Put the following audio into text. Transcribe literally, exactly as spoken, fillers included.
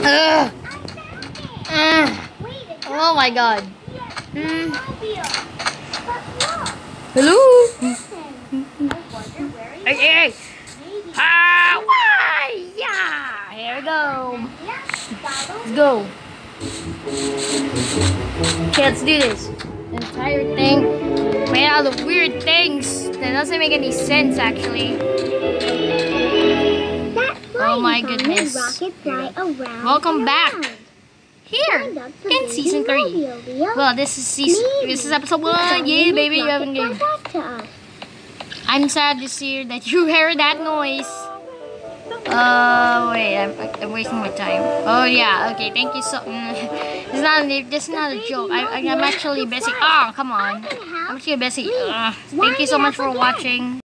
Ugh. Ugh. Oh my god. Mm. Hello? Hey, hey! Ah, why? Yeah! Here we go. Let's go. Okay, let's do this. The entire thing made out of weird things that doesn't make any sense, actually. Oh my goodness. Welcome back here in season three. Well, this is season. This is episode one. Yeah, baby, you haven't game. I'm sad to see that you heard that noise. Uh, wait, I'm, I'm wasting my time. Oh yeah, okay. Thank you so. It's not. This is not a joke. I, I'm actually busy. Oh, come on. I'm actually busy. Uh, thank you so much for watching.